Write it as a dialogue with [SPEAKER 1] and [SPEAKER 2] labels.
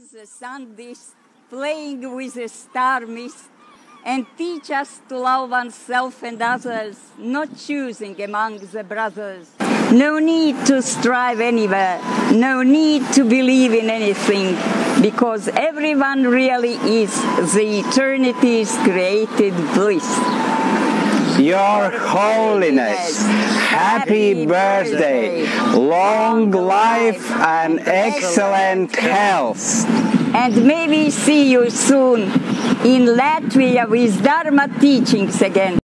[SPEAKER 1] is a sun disk playing with a star mist, and teach us to love oneself and others, not choosing among the brothers. No need to strive anywhere, no need to believe in anything, because everyone really is the eternity's created bliss.
[SPEAKER 2] Your Holiness, happy birthday, long life and excellent health.
[SPEAKER 1] And may we see you soon in Latvia with Dharma teachings again.